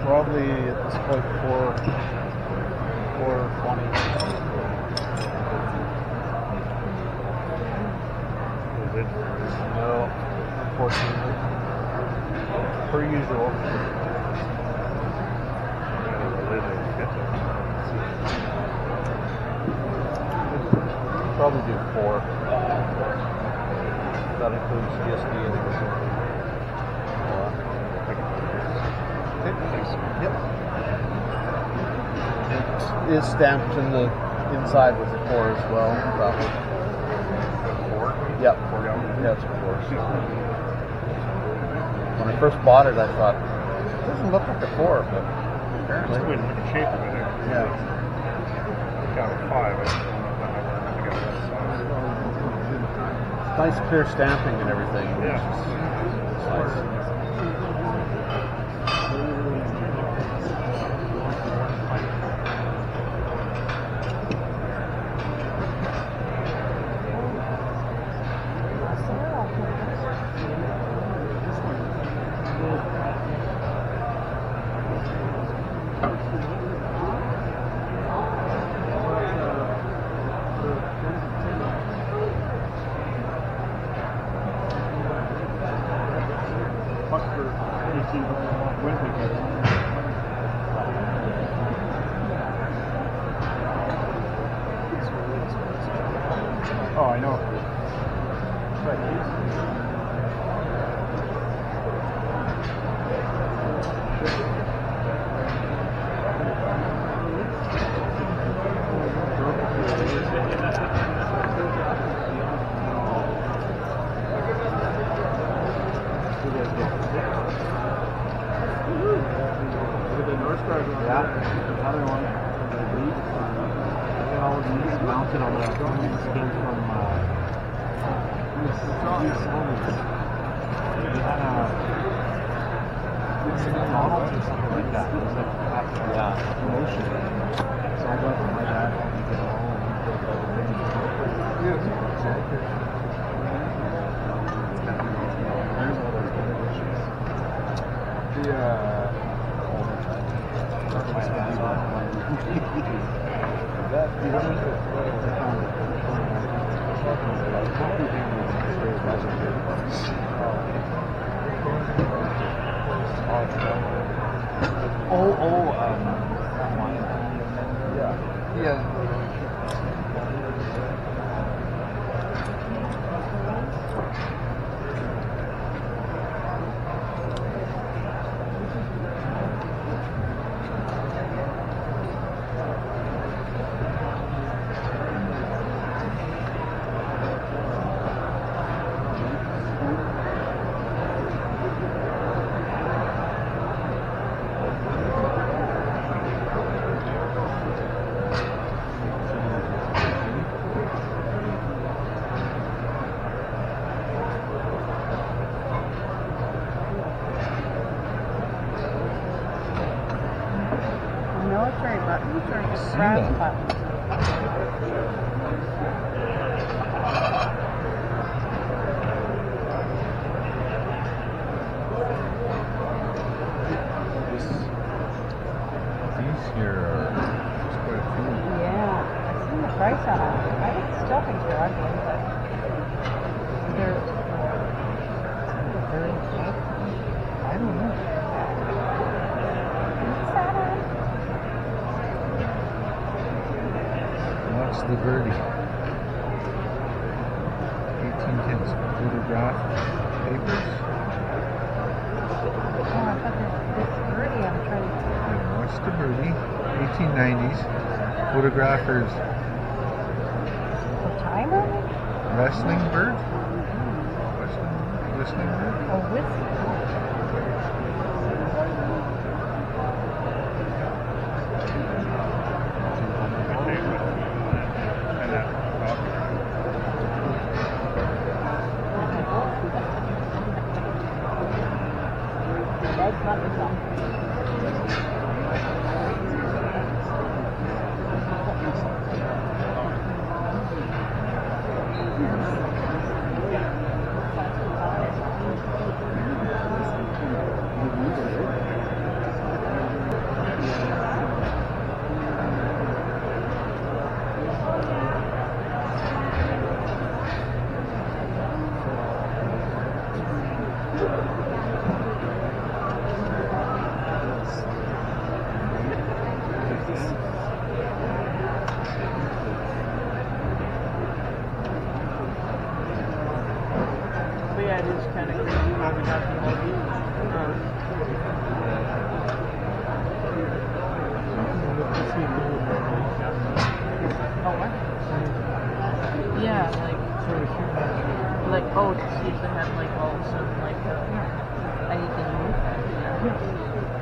Probably at this point 420. Is it? No, unfortunately. Per usual. Probably do 4. That includes GSD and everything. Yep. It is stamped in the inside with a 4 as well. Probably. 4? Yep. 4 gallons? Yeah, it's a 4. When I first bought it, I thought, it doesn't look like a 4, but apparently. It's good in the shape of it. Yeah. Got a 5. I don't know if I got that size. Nice clear stamping and everything. Yeah. It's nice. Oh, I know. Another one. Look at all of these mounted on the skin from they had a McDonald's or something like that. It was like a promotion. So I got my dad helped me get it all and he built all the things. There's all those other dishes. Military buttons or just brass buttons? These here are quite a few. Yeah, I've seen the price on them. I still think they're ugly, but they're very cheap. I don't know. What's the birdie? 18 cents. Photograph papers. Oh, I thought this birdie I'm trying to And what's the birdie? 1890s. Photographers. the timer? Wrestling bird? Whistling bird? A whistle. That's not the song. if they had like also like anything new.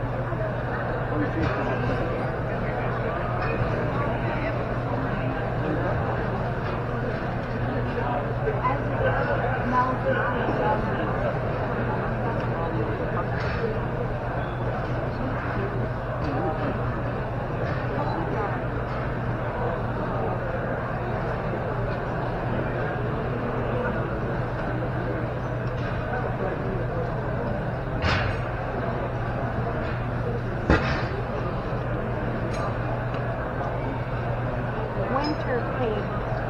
Winter pig.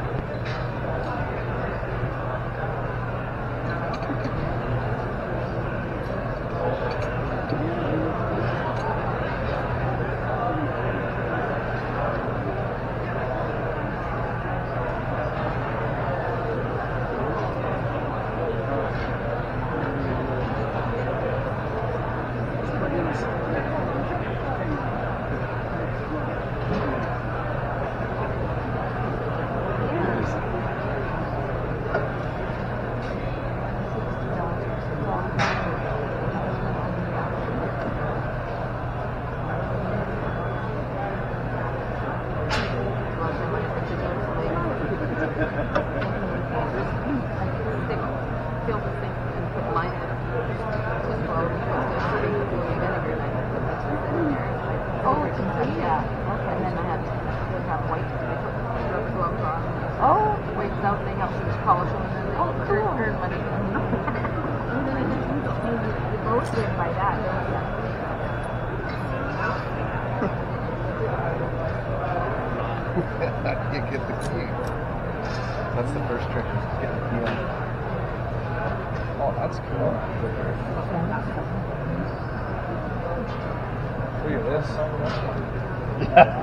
You get the key. That's the first trick, is to get the key on. Oh, that's cool. Look at this. Yeah.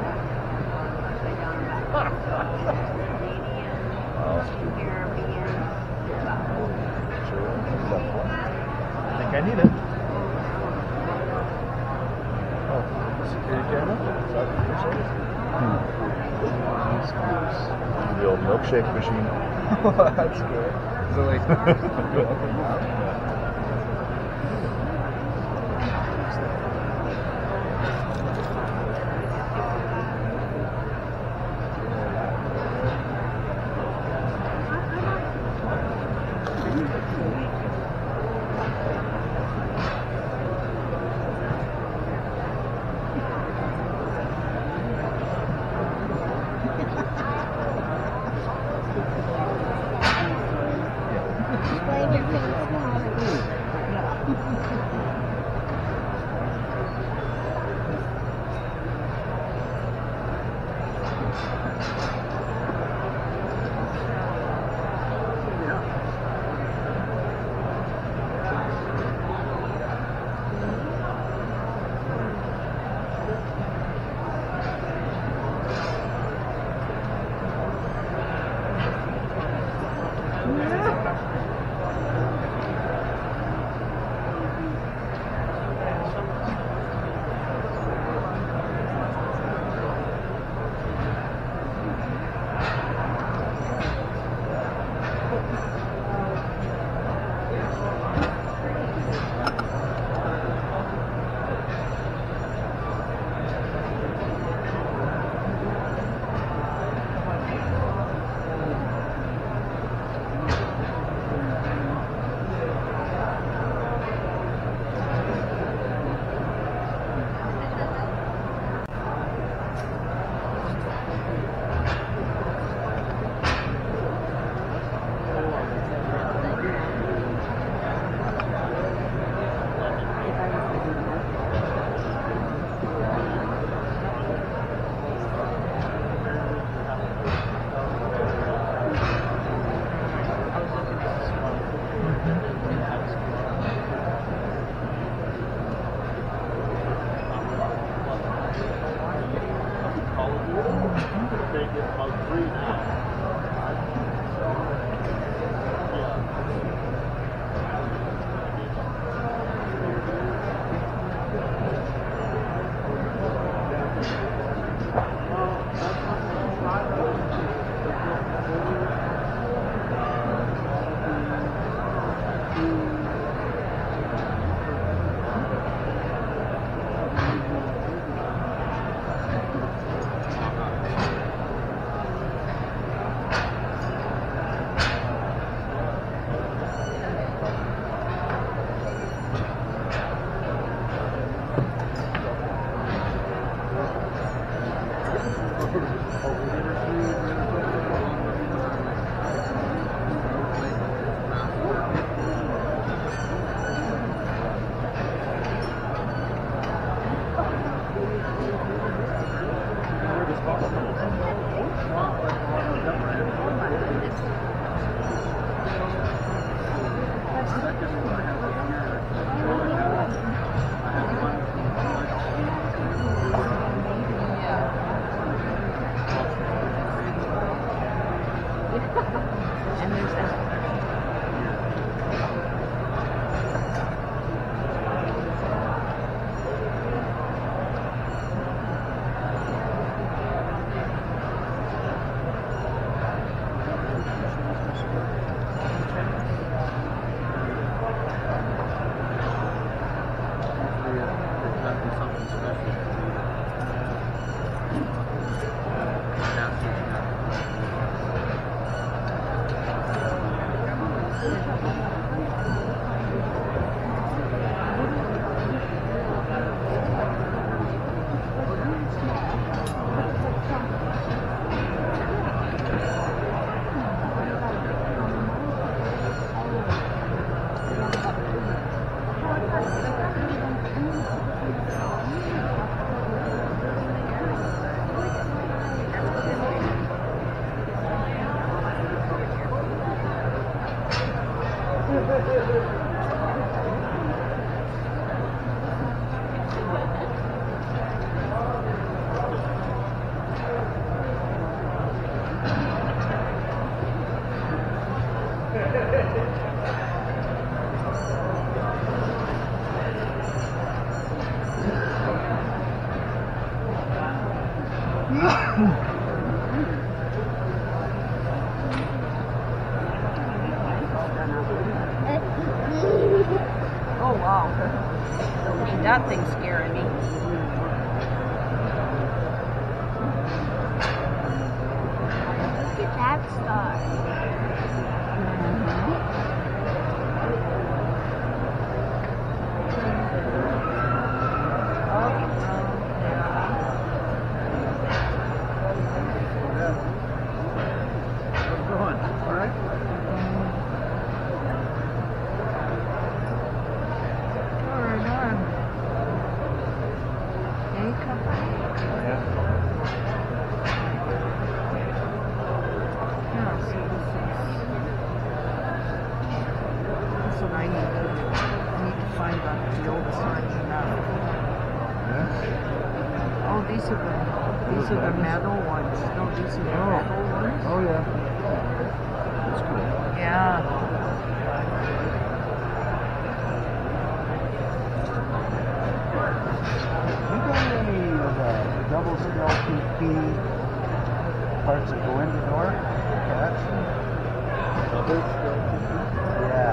I think I need it. Oh, security camera? Is that the old milkshake machine. That's good. Is it like go up and down? Oh wow. That thing's scaring me. Look at that star. These are the metal ones. No, these are the metal ones. Oh yeah. That's cool. Yeah. You got any of the double stealthy key parts that go in the door? That's double stealthy key? Yeah.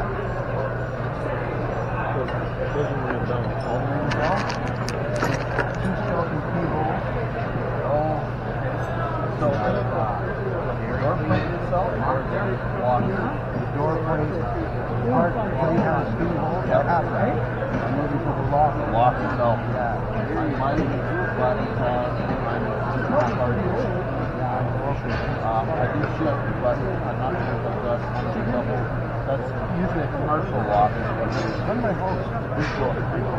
Doesn't ring a bell. All ring a bell? Two stealthy keyholes. Oh. So the door plate itself? The door plate part where you have a keyhole? Yeah, right? And maybe for the lock. The lock itself. Yeah. Mine is but mine is not hard. Yeah, okay. I do ship, but I'm not sure if I've got on the double. That's usually a commercial lock. One of my homes is big door.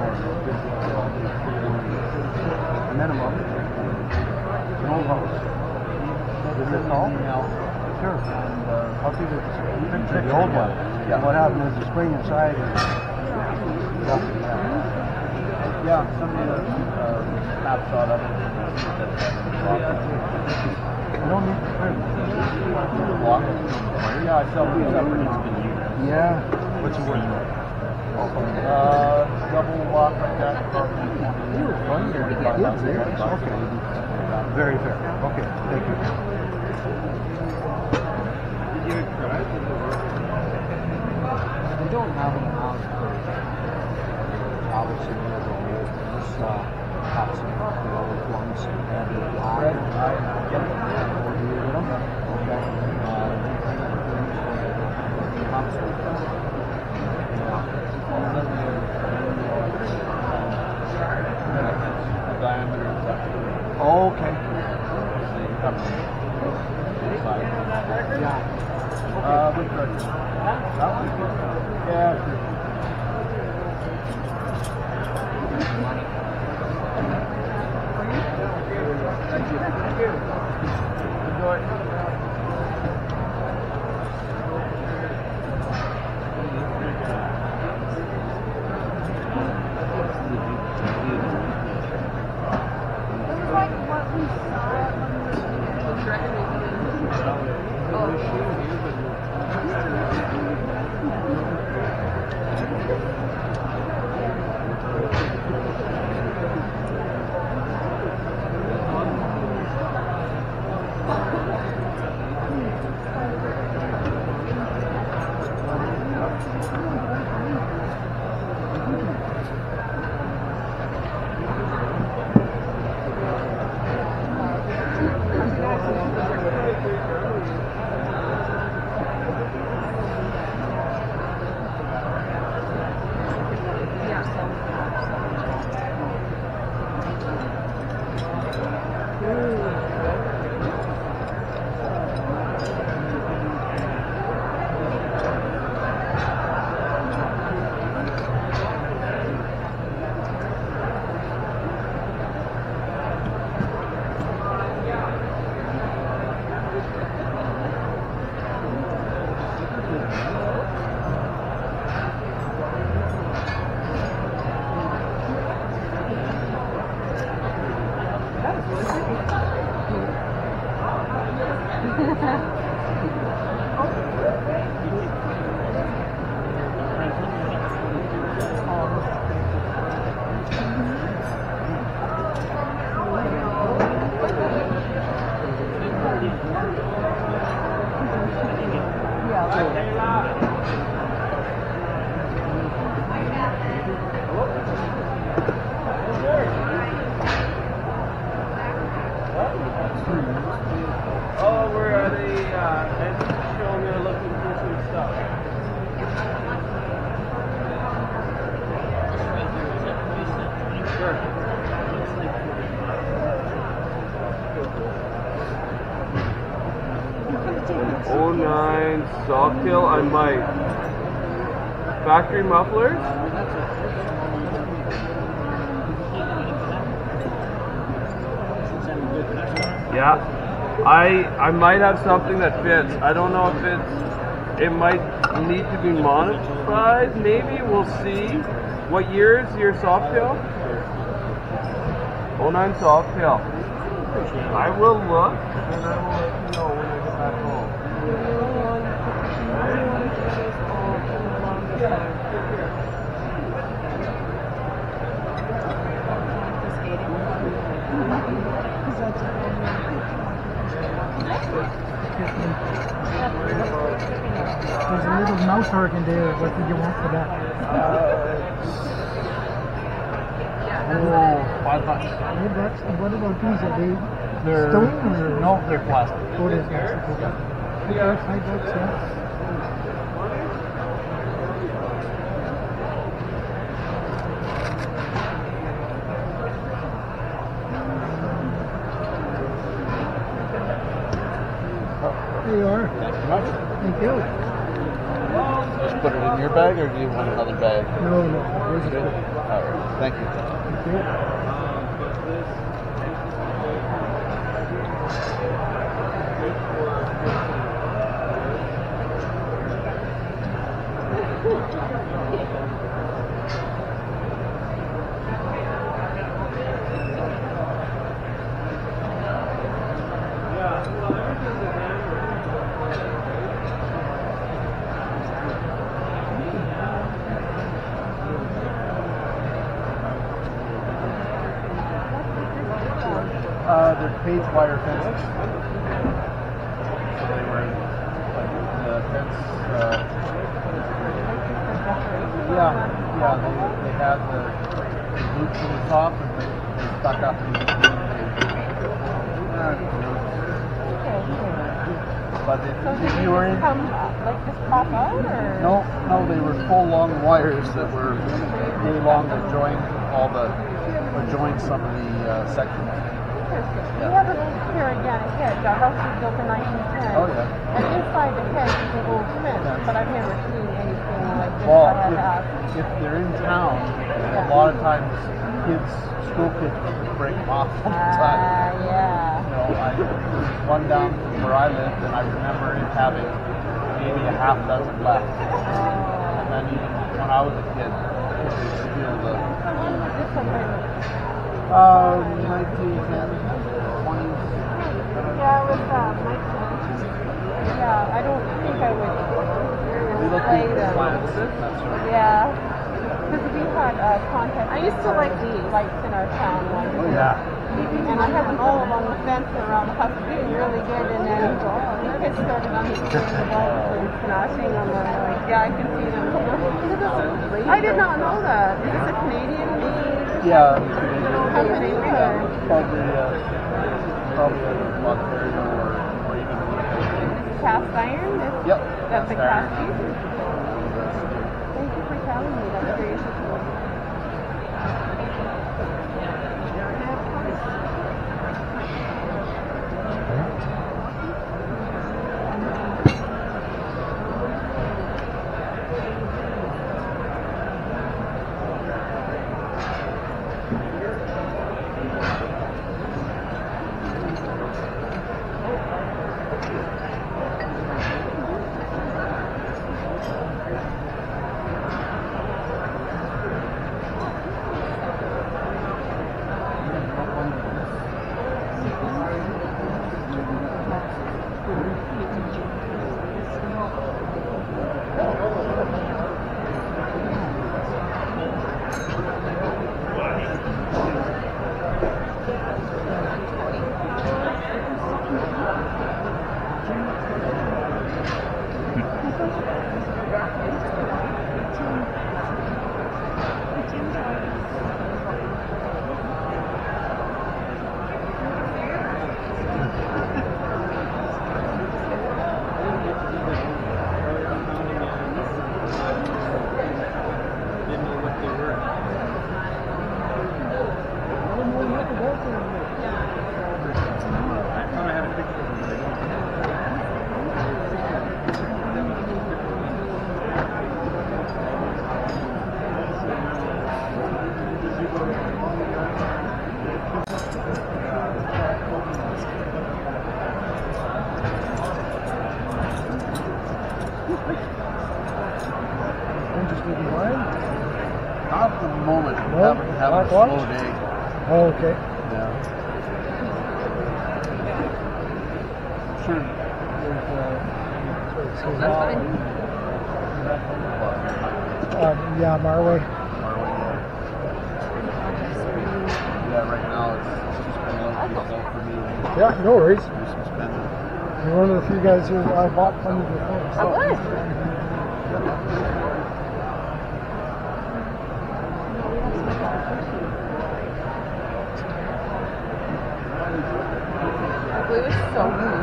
Minimum. An old house. Is it all? Sure. And I'll give you a picture of the old one. Yeah. What happened is the spring inside is nothing. Yeah, somebody snapshot of it. You don't need to print. Yeah, I sell these separate. Yeah. What's the word? Double lock like that. Okay. Very fair. Okay, thank you. We don't have an amount for obviously this house, the old ones and the wire. Okay. Okay. Yeah. Which direction? That one? Yeah, sure. Thank you. Enjoy. Oh, we're at a show and they're looking for some stuff. Sure. 09 Sawkill, I might. Factory mufflers? Yeah. I might have something that fits. I don't know if it might need to be modified. Maybe we'll see. What year is your Sawkill? 09 Sawkill. I will look and I will let you know when I get back home. There's a little mouse organ there. What did you want for that? $5. Hey, that's, what about these? Are they They're stone or? no, they're plastic. Oh, there's plastic. Okay. $5, yeah. There you are. Thanks so much. Thank you. Just put it in your bag, or do you want another bag? No, where's it? Good. All right. Thank you. Thank you. They're cage wire fences. So they were like the fence. Yeah, they had the loops on the top and they stuck up. But if you were in, Like just pop out or? no, they were full long wires that were really long to join all the join some of the sections. We have a Paraganic hedge. Our house was built in 1910. Oh yeah. And inside the hedge is an old fence, but I've never seen anything like this. Well, I had to ask. if they're in town, a lot of times school kids break them off all the time. Yeah. You know, there's one down where I lived, and I remember it having maybe a half dozen left. And then even when I was a kid, kids would steal the When was this one written? 1910, 20s. Yeah, it was 19. Yeah, I don't think I would We looked play at the them. plants. That's right. Yeah. Because we had a contest. I used to like these lights in our town once. Oh yeah. And I had them all along the fence and around the house, doing really good. And then the kids started unscrewing the bulbs and smashing them. And I'm like, yeah, I can see them. I did not know that. Is this a Canadian made Yeah. company or? Probably a Ontario or even Winnipeg. Cast iron? Yep. That's a Cast cast iron. piece? Thank you for telling me. That's very useful. Backwash? Slow day. Oh, okay. Yeah. Sure. Yeah, Marway. Yeah, right now it's just been lucky so for me. Yeah, no worries. You're suspended. You're one of the few guys who I bought plenty of your things. I would. I believe it's so good.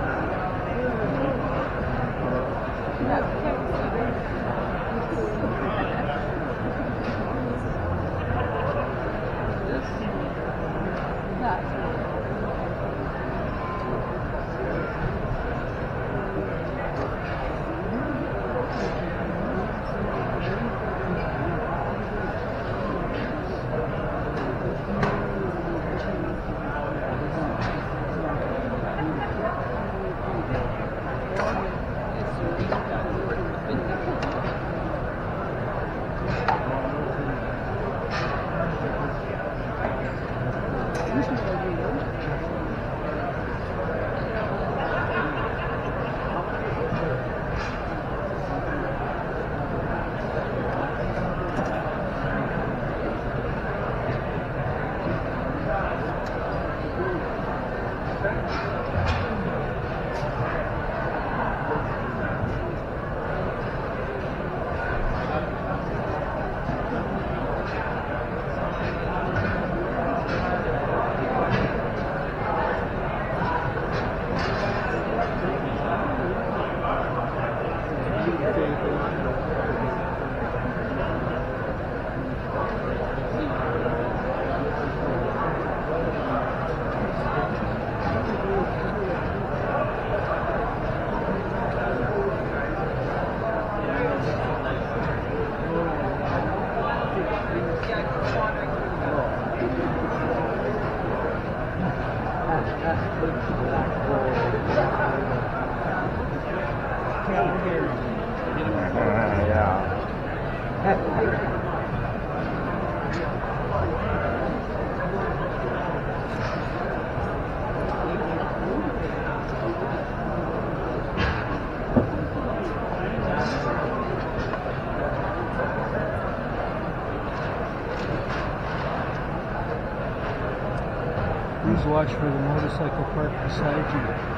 Please watch for the motorcycle park beside you.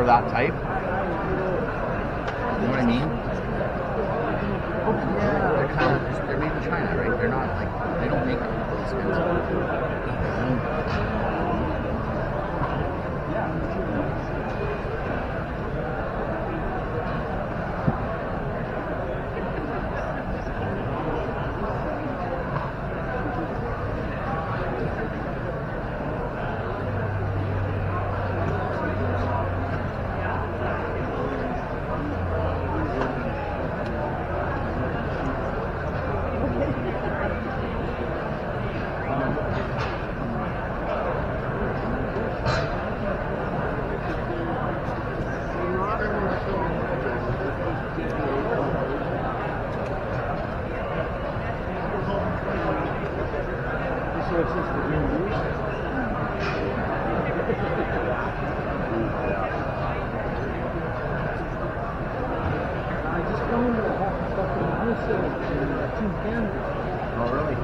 for that type. You know what I mean? They're kind of they're made in China, right? They're not like they don't make them expensive. Oh, really?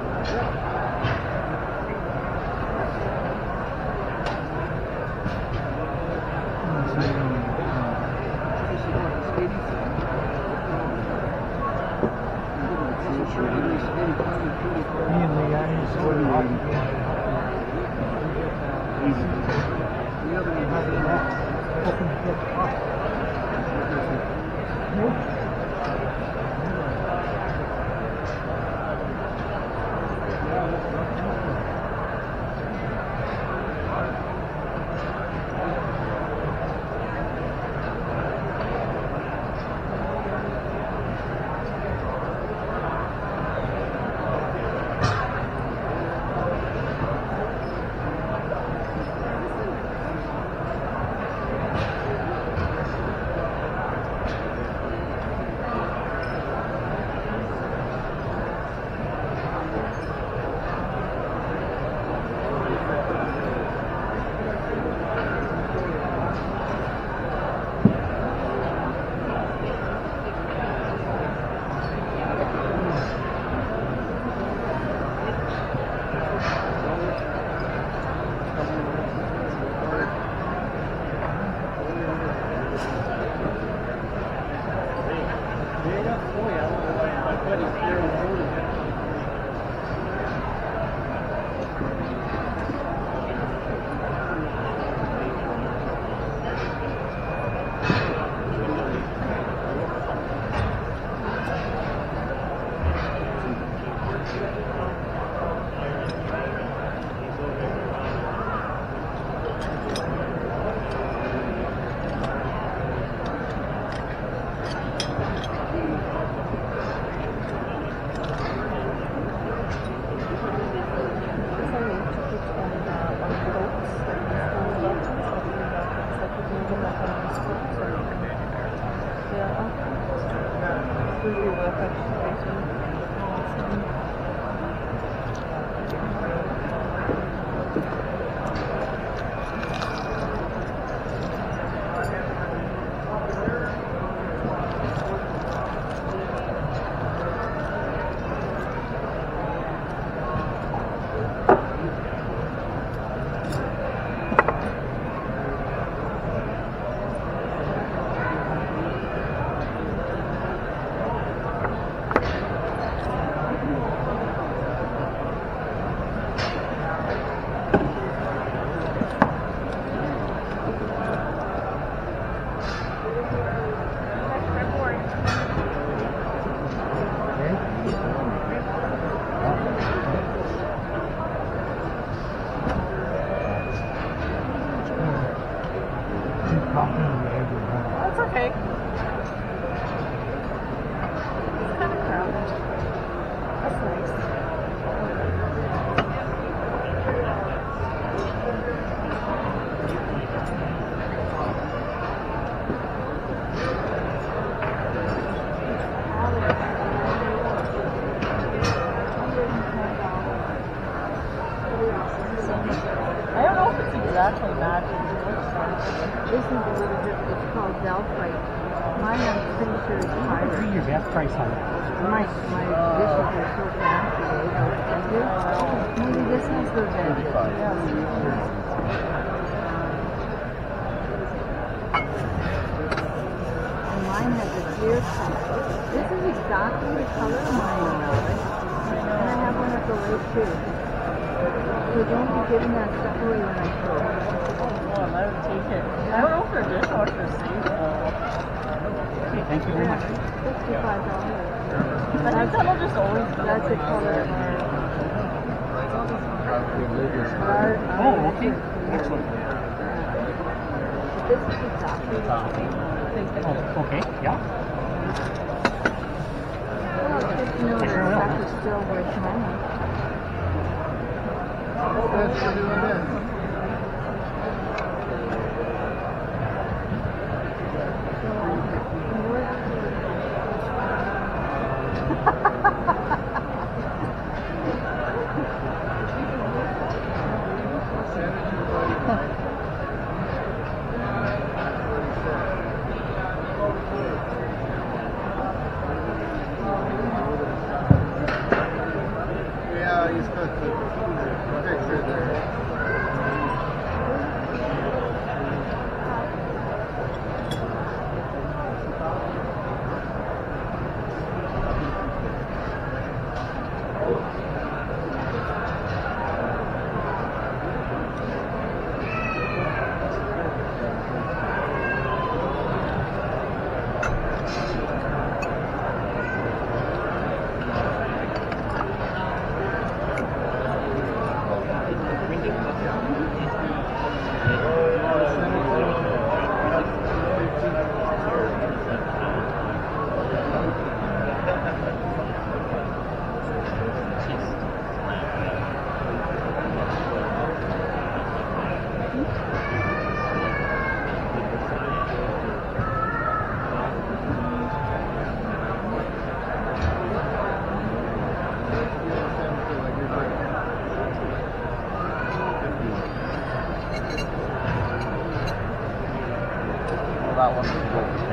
That's okay. It's kind of crowded. That's nice. I don't know if it's exactly matching. This is a little bit, it's called Delphite. Mine, I'm pretty sure is higher. What is your best price on that? My dishes are so fancy, maybe this has the edges. Yeah. weird color. This is exactly the color of mine. And I have one at the lake too. So don't be giving that stuff away when I throw it. Oh, I would take it. I don't know if their dishwasher is safe though. Okay, thank you very much. $65. I think that'll just always be That's the color of our. Oh, okay. Excellent. This is exactly the color. Oh, okay, yeah. Well, it's good to know that stuff is still worth money. Thanks for doing this. Yeah, he's got the picture there. That one was $10.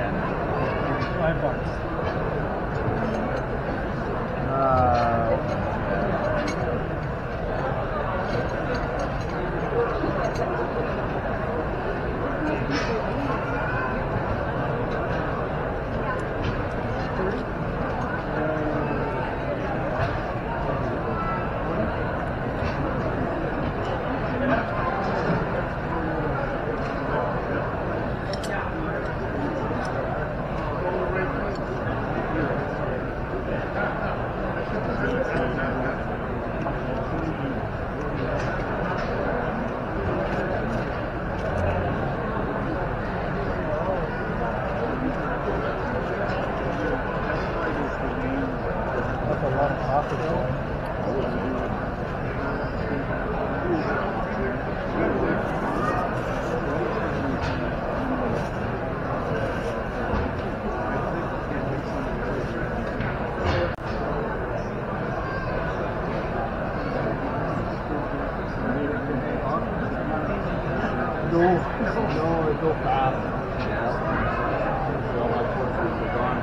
That's a lot of coffee. No, it go fast. All my forces are gone.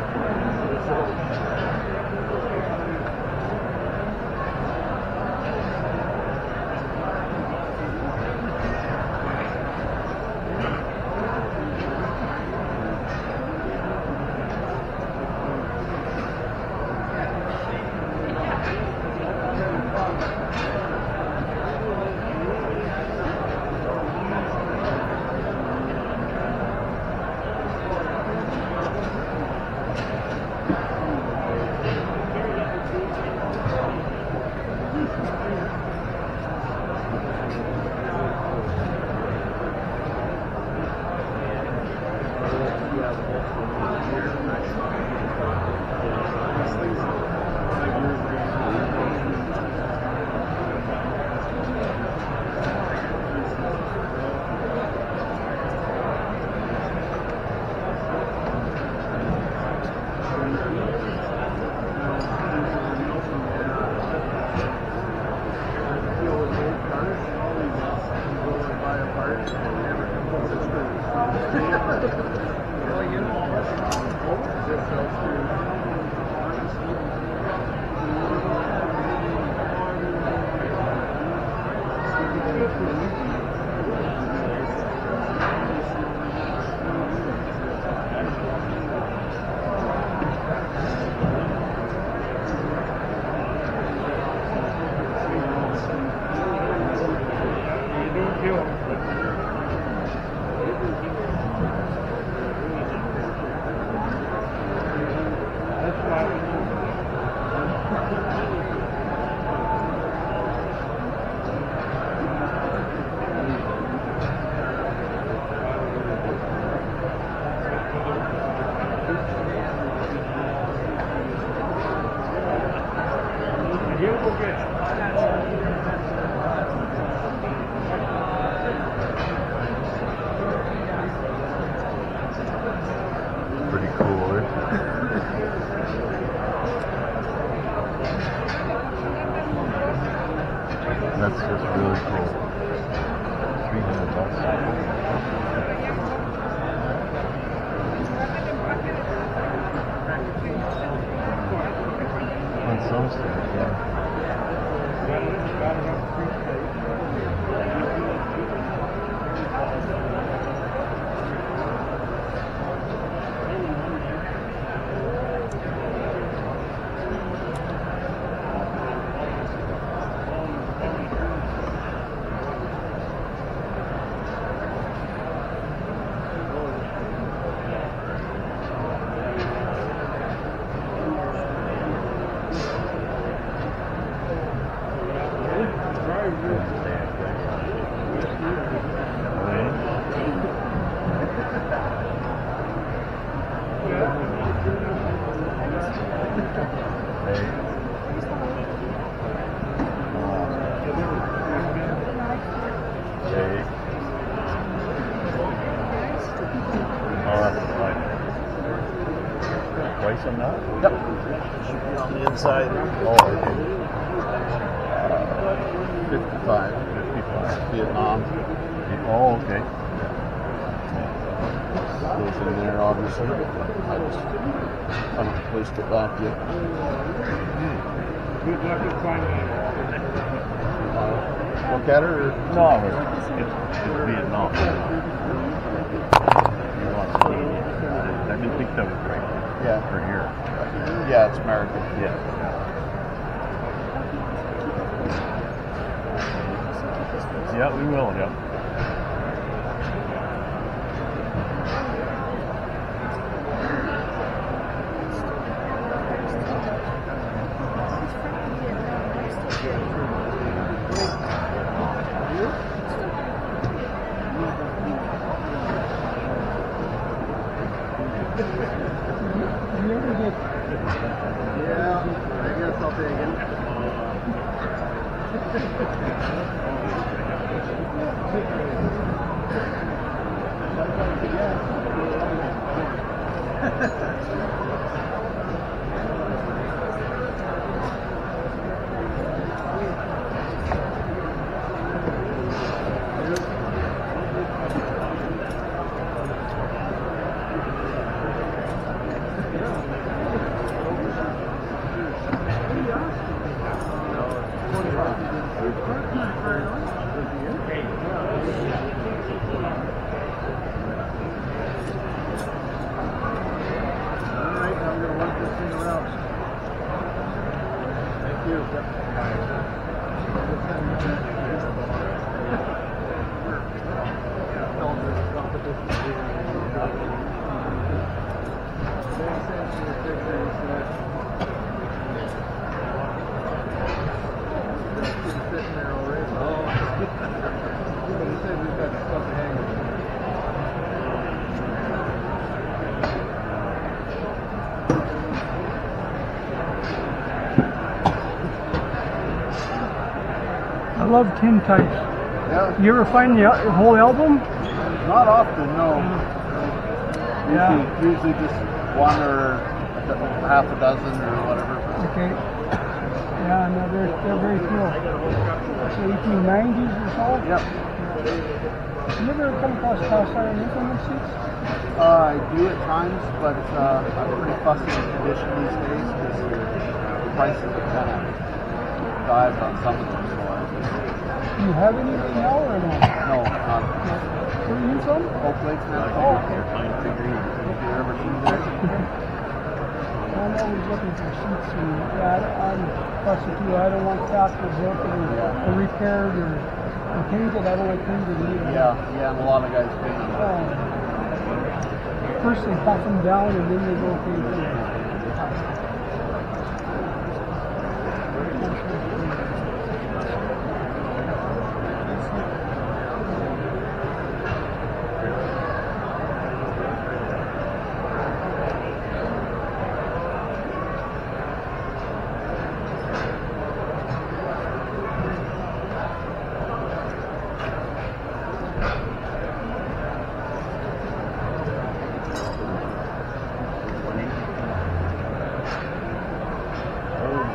Well, you know, Pretty cool, eh? That's just really cool. $300. On some stuff, yeah. Price on that? Yep. Should be on the inside. Oh, okay. 55. 55. Vietnam. Oh, okay. Goes in there, obviously. I just haven't placed it back yet. Good luck with finding it. Look at her? Or? No, it's Vietnam. You want to see it? I didn't think that was right. Yeah. For here. Yeah, it's American. Yeah. Yeah, we will, yeah. Yeah, I guess I'll take it. I love tin types. Yeah. You ever find the whole album? Not often, no. Yeah. Usually just one or half a dozen or whatever. Okay. Yeah, no, they're very cool. 1890s or so? Yep. You ever come across cast iron implement seats? I do at times, but I'm pretty fussy with condition these days because the prices have kind of dived on some of them. Do you have any right now or no? No, not. Where are you from? Oak Lake's not. Oh, okay. I'm always looking for seats, and I'm fussy too. I don't want factory broken or repaired or painted. I don't like painted either. Yeah, and a lot of guys paint them. First they puff them down and then they go paint.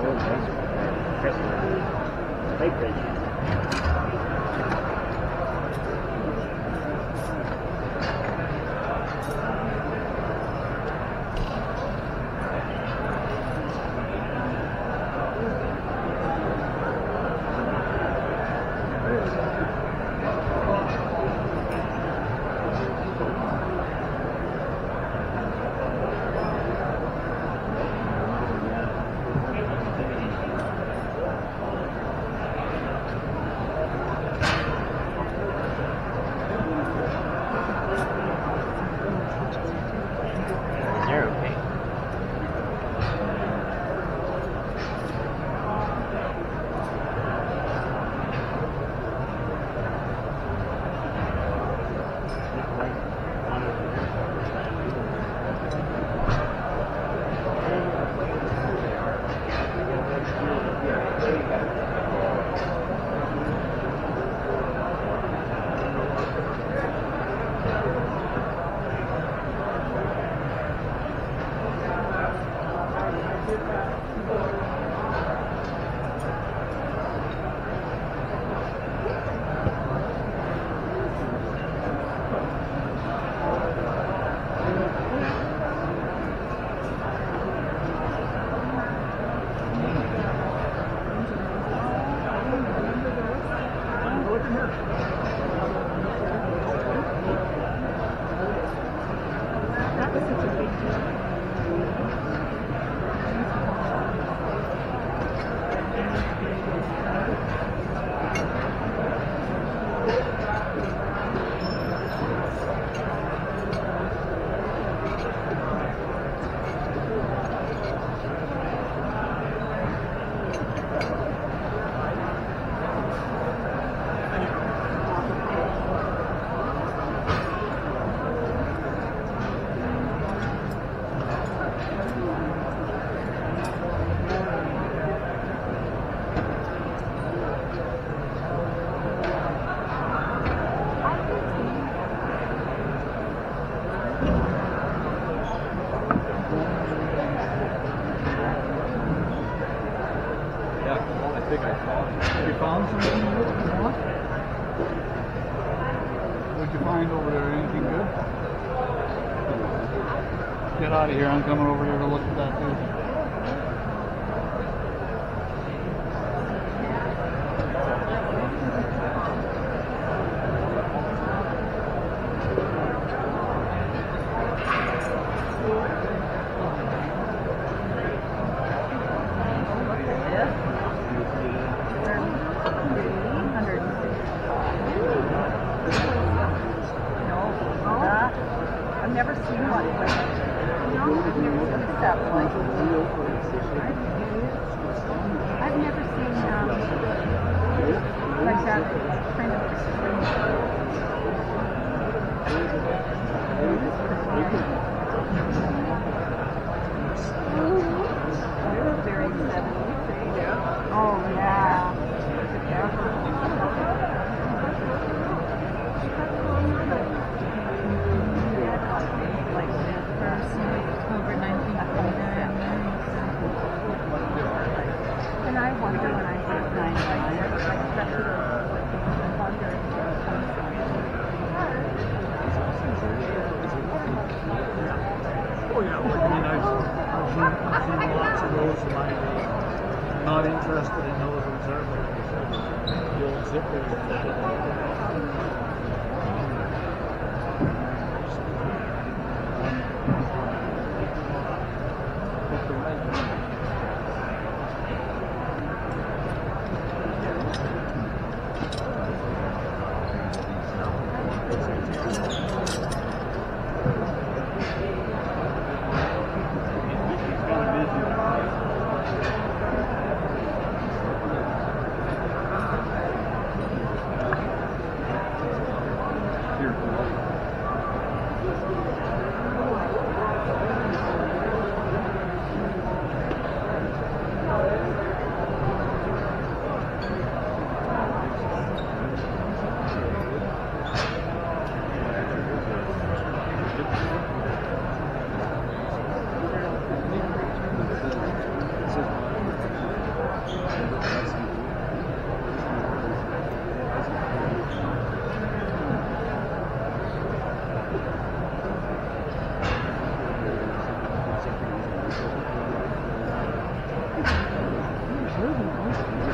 What'd you find over there? Anything good? Get out of here. I'm coming over here to look at that too. I've never seen one like that. I've never seen like that kind of very 70s. Yeah. Oh yeah. October 1949. And I wonder when I was 9, Oh yeah, well, I mean, I've seen lots of those, and I'm not interested in those observers. The old zippers.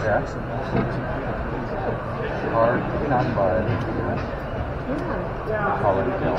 Yeah. Hard done by Colin Hill.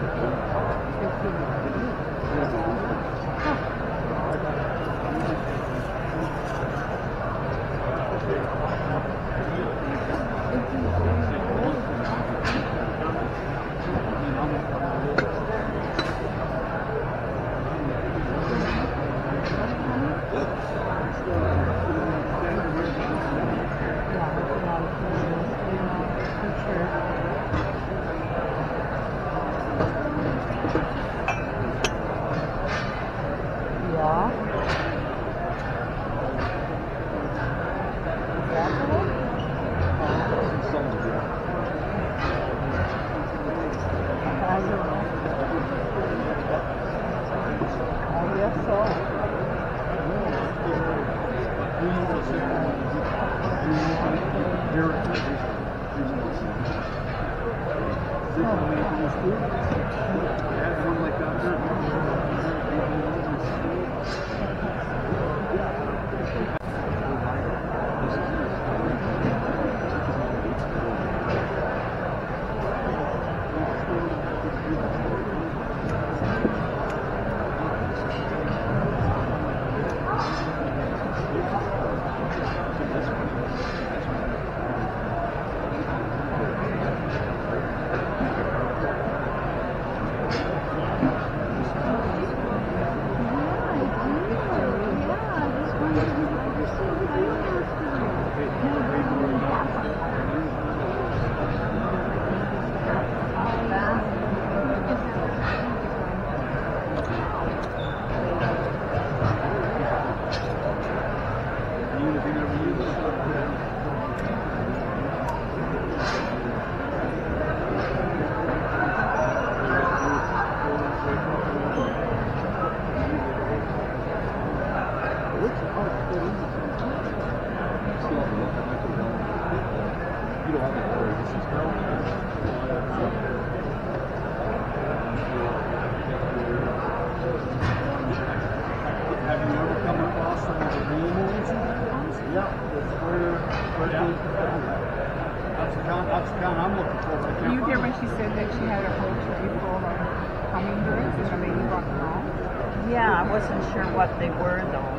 Did you hear when she said that she had a whole tray full of hummingbirds and a lady brought them all? Yeah, I wasn't sure what they were though.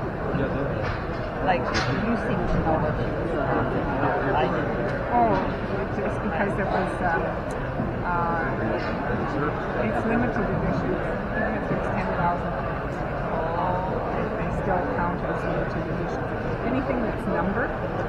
Like, you seem to know what she was talking about. I didn't. Oh, it's because it was, it's limited edition. Even if it's 10,000, they still count as limited edition. Anything that's numbered.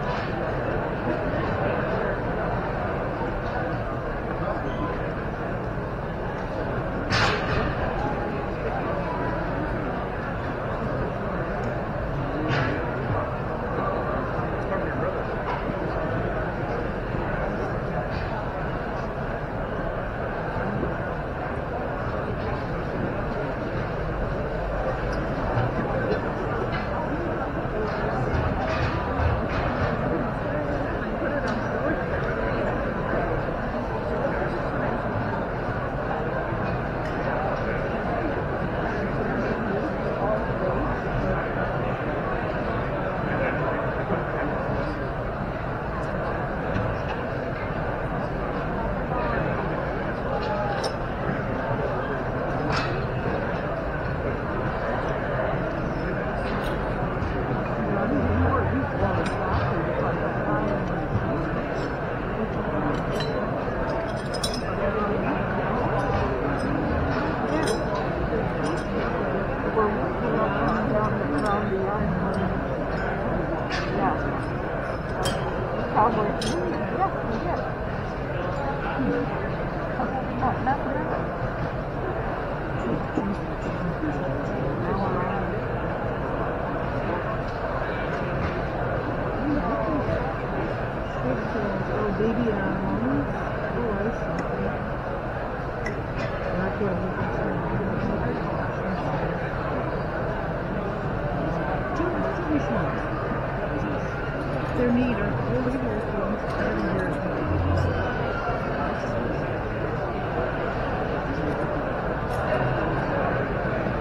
They're neat. Look at those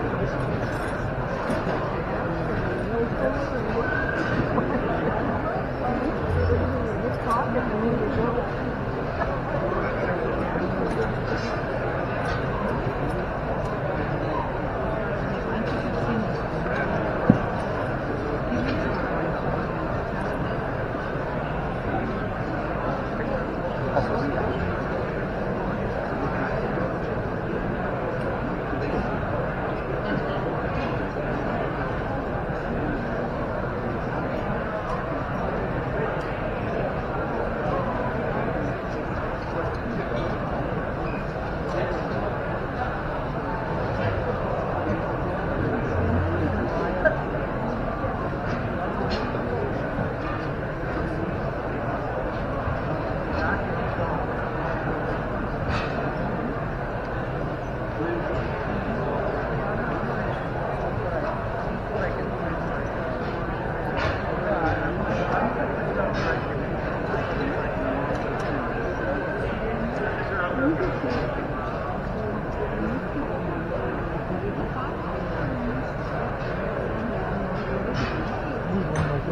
ones.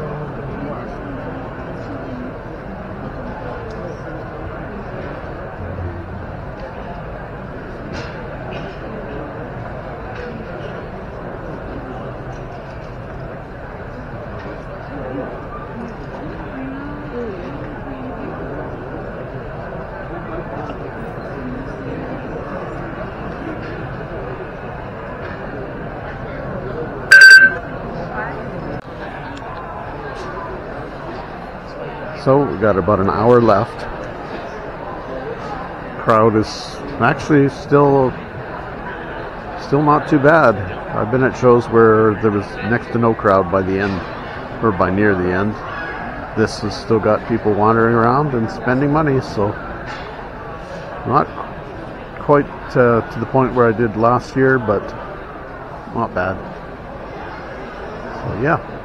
So we got about an hour left. Crowd is actually still not too bad. I've been at shows where there was next to no crowd by the end, or by near the end. This has still got people wandering around and spending money, so not quite to the point where I did last year, but not bad. So yeah.